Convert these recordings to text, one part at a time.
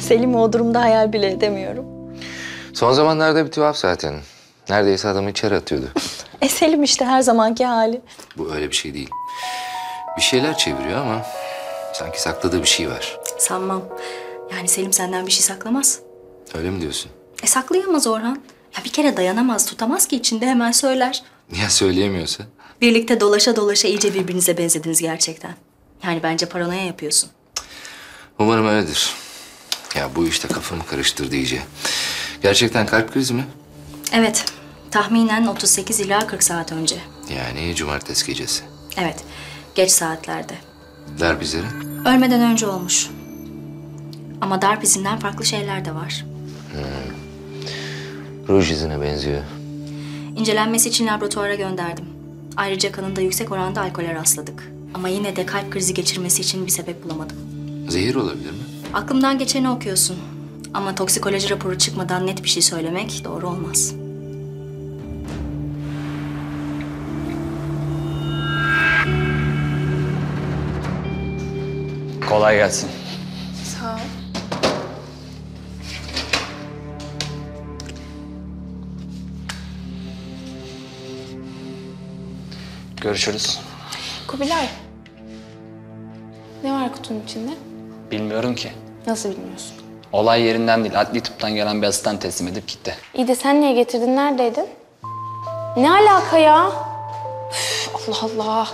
Selim'i o durumda hayal bile edemiyorum. Son zamanlarda bir tuhaf zaten. Neredeyse adamı içeri atıyordu. Selim işte her zamanki hali. Bu öyle bir şey değil. Bir şeyler çeviriyor ama sanki sakladığı bir şey var. Sanmam. Yani Selim senden bir şey saklamaz. Öyle mi diyorsun? Saklayamaz Orhan. Ya bir kere dayanamaz, tutamaz ki içinde hemen söyler. Ya söyleyemiyorsa? Birlikte dolaşa dolaşa iyice birbirinize benzediniz gerçekten. Yani bence paranoya yapıyorsun. Umarım öyledir. Ya bu işte kafamı karıştırdı iyice. Gerçekten kalp krizi mi? Evet, tahminen 38 ila 40 saat önce. Yani cumartesi gecesi. Evet, geç saatlerde. Darp izleri? Ölmeden önce olmuş. Ama darp izinden farklı şeyler de var. Ruj izine benziyor. İncelenmesi için laboratuvara gönderdim. Ayrıca kanında yüksek oranda alkole rastladık. Ama yine de kalp krizi geçirmesi için bir sebep bulamadım. Zehir olabilir mi? Aklımdan geçeni okuyorsun. Ama toksikoloji raporu çıkmadan net bir şey söylemek doğru olmaz. Kolay gelsin. Sağ ol. Görüşürüz. Kubilay. Ne var kutunun içinde? Bilmiyorum ki. Nasıl bilmiyorsun? Olay yerinden değil, adli tıptan gelen bir asistan teslim edip gitti. İyi de sen niye getirdin? Neredeydin? Ne alaka ya? Üf, Allah Allah.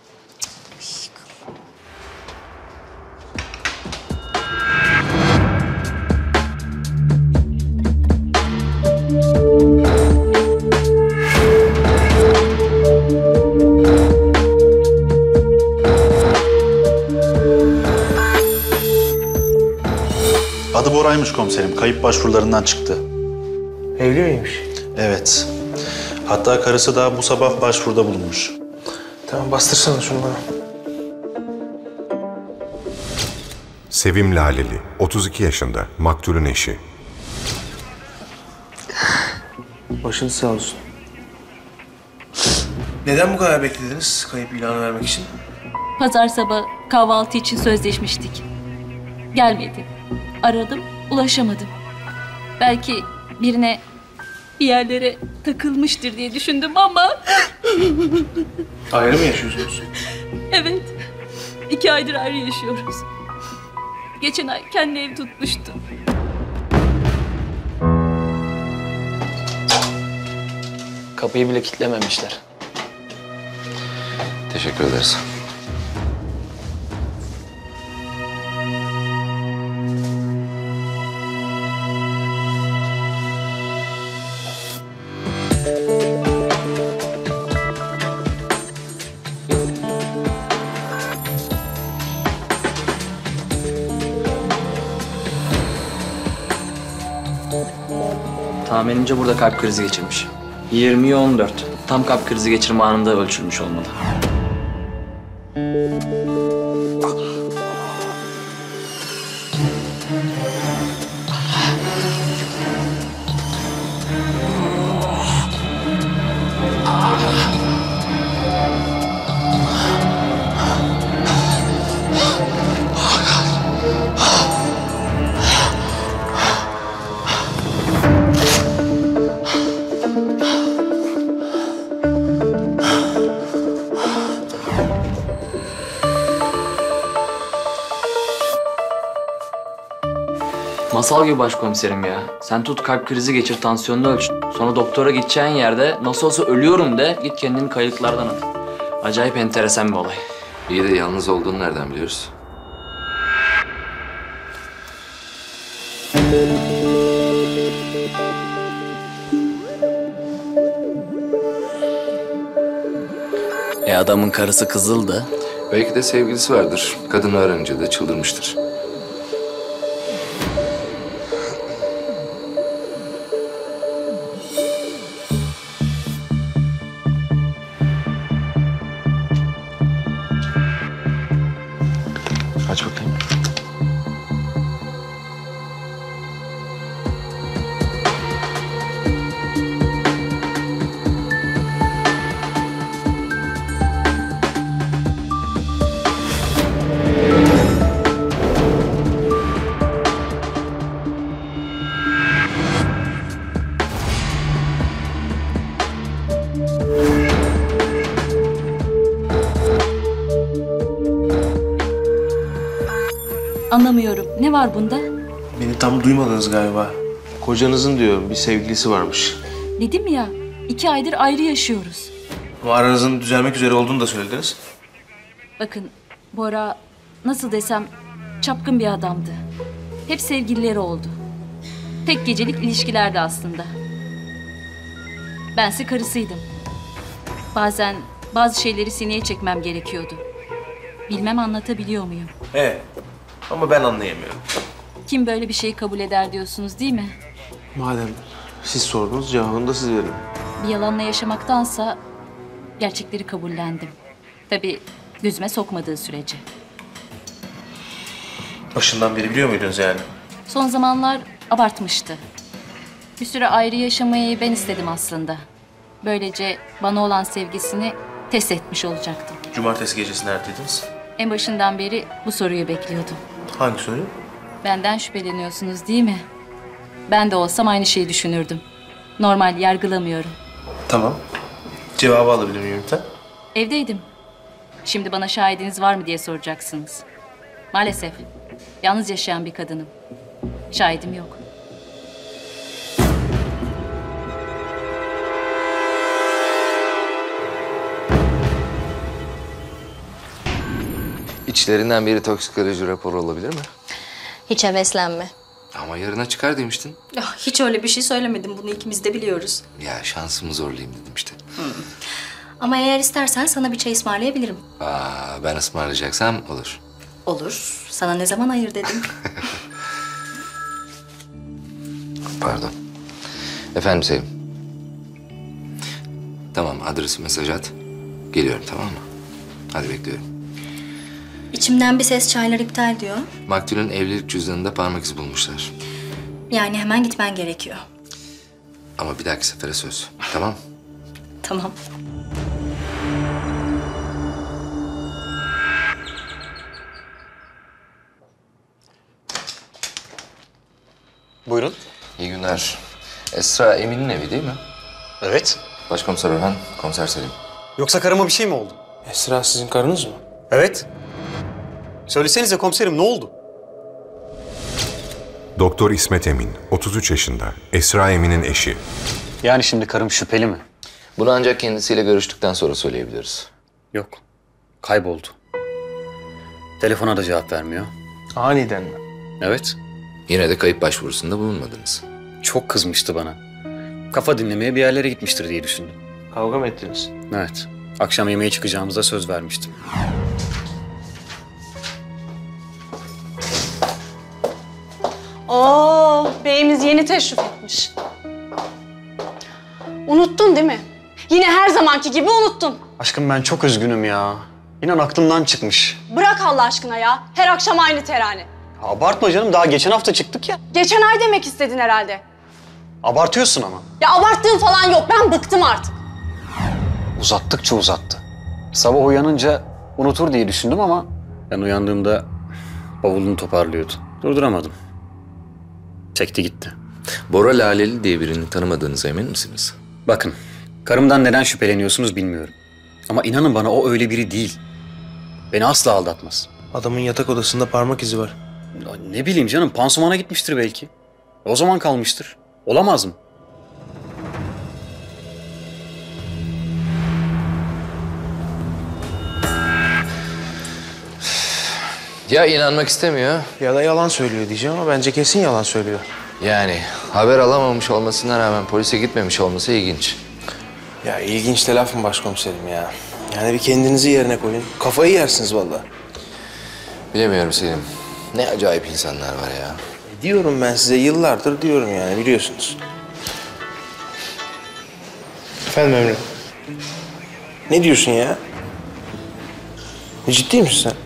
Adı Bora'ymış komiserim. Kayıp başvurularından çıktı. Evli miymiş? Evet. Hatta karısı da bu sabah başvuruda bulunmuş. Tamam, bastırsana şunu bana. Sevim Laleli, 32 yaşında, maktulün eşi. Başın sağ olsun. Neden bu kadar beklediniz kayıp ilanı vermek için? Pazar sabahı kahvaltı için sözleşmiştik. Gelmedi. Aradım, ulaşamadım. Belki birine bir yerlere takılmıştır diye düşündüm ama... Ayrı mı yaşıyorsunuz? Evet, 2 aydır ayrı yaşıyoruz. Geçen ay kendi ev tutmuştu. Kapıyı bile kilitlememişler. Teşekkür ederiz. Tahminimce burada kalp krizi geçirmiş. 20'ye 14. Tam kalp krizi geçirme anında ölçülmüş olmalı. Masal gibi başkomiserim ya. Sen tut kalp krizi geçir, tansiyonunu ölç. Sonra doktora gideceğin yerde nasıl olsa ölüyorum de git kendini kayıtlardan at. Acayip enteresan bir olay. İyi de yalnız olduğunu nereden biliyoruz? Adamın karısı kızıldı. Belki de sevgilisi vardır. Kadını arayınca da çıldırmıştır. Aç bakayım. Anlamıyorum. Ne var bunda? Beni tam duymadınız galiba. Kocanızın diyorum bir sevgilisi varmış. Dedim ya, 2 aydır ayrı yaşıyoruz. Ama aranızın düzelmek üzere olduğunu da söylediniz. Bakın, Bora nasıl desem çapkın bir adamdı. Hep sevgilileri oldu. Tek gecelik ilişkilerdi aslında. Bense karısıydım. Bazen bazı şeyleri sineye çekmem gerekiyordu. Bilmem anlatabiliyor muyum? Ama ben anlayamıyorum. Kim böyle bir şeyi kabul eder diyorsunuz değil mi? Madem siz sordunuz cevabını da siz verin. Bir yalanla yaşamaktansa gerçekleri kabullendim. Tabii gözüme sokmadığı sürece. Başından beri biliyor muydunuz yani? Son zamanlar abartmıştı. Bir süre ayrı yaşamayı ben istedim aslında. Böylece bana olan sevgisini test etmiş olacaktım. Cumartesi gecesi neredeydiniz? En başından beri bu soruyu bekliyordum. Hangi soru? Benden şüpheleniyorsunuz değil mi? Ben de olsam aynı şeyi düşünürdüm. Normal, yargılamıyorum. Tamam. Cevabı alabilir miyim lütfen? Evdeydim. Şimdi bana şahidiniz var mı diye soracaksınız. Maalesef yalnız yaşayan bir kadınım. Şahidim yok. İçlerinden biri toksikoloji raporu olabilir mi? Hiç heveslenme. Ama yarına çıkar demiştin. Ya, hiç öyle bir şey söylemedim. Bunu ikimiz de biliyoruz. Ya şansımı zorlayayım dedim işte. Ama eğer istersen sana bir çay ısmarlayabilirim. Ben ısmarlayacaksam olur. Olur. Sana ne zaman hayır dedim. Pardon. Efendim Sevim. Tamam, adresi mesaj at. Geliyorum, tamam mı? Hadi bekliyorum. İçimden bir ses çaylar iptal diyor. Maktulün evlilik cüzdanında parmak izi bulmuşlar. Yani hemen gitmen gerekiyor. Ama bir dahaki sefere söz. Tamam? Tamam. Buyurun. İyi günler. Esra Emin'in evi değil mi? Evet. Başkomiser Orhan, komiser Selim. Yoksa karıma bir şey mi oldu? Esra sizin karınız mı? Evet. Söylesenize komiserim, ne oldu? Doktor İsmet Emin, 33 yaşında, Esra Emin'in eşi. Yani şimdi karım şüpheli mi? Bunu ancak kendisiyle görüştükten sonra söyleyebiliriz. Yok. Kayboldu. Telefona da cevap vermiyor. Aniden mi? Evet. Yine de kayıp başvurusunda bulunmadınız. Çok kızmıştı bana. Kafa dinlemeye bir yerlere gitmiştir diye düşündüm. Kavga mı ettiniz? Evet. Akşam yemeğe çıkacağımıza söz vermiştim. Oo, beyimiz yeni teşrif etmiş. Unuttun değil mi? Yine her zamanki gibi unuttun. Aşkım ben çok üzgünüm ya. İnan aklımdan çıkmış. Bırak Allah aşkına ya. Her akşam aynı terane. Abartma canım, daha geçen hafta çıktık ya. Geçen ay demek istedin herhalde. Abartıyorsun ama. Ya abarttığın falan yok. Ben bıktım artık. Uzattıkça uzattı. Sabah uyanınca unutur diye düşündüm ama ben uyandığımda bavulunu toparlıyordu. Durduramadım. Çekti gitti. Bora Laleli diye birini tanımadığınıza emin misiniz? Bakın, karımdan neden şüpheleniyorsunuz bilmiyorum. Ama inanın bana o öyle biri değil. Beni asla aldatmaz. Adamın yatak odasında parmak izi var. Ya ne bileyim canım, pansumana gitmiştir belki. O zaman kalmıştır. Olamaz mı? Ya inanmak istemiyor, Ya da yalan söylüyor diyeceğim ama bence kesin yalan söylüyor. yani haber alamamış olmasına rağmen polise gitmemiş olması ilginç. Ya ilginç de laf mı başkomiserim ya? Yani bir kendinizi yerine koyun. Kafayı yersiniz vallahi. Bilemiyorum Selim. Ne acayip insanlar var ya. Diyorum ben size yıllardır diyorum yani biliyorsunuz. Efendim Emre? Ne diyorsun ya? Ciddi misin sen?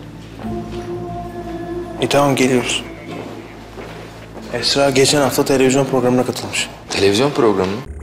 Tamam geliyoruz. Esra geçen hafta televizyon programına katılmış. Televizyon programı mı?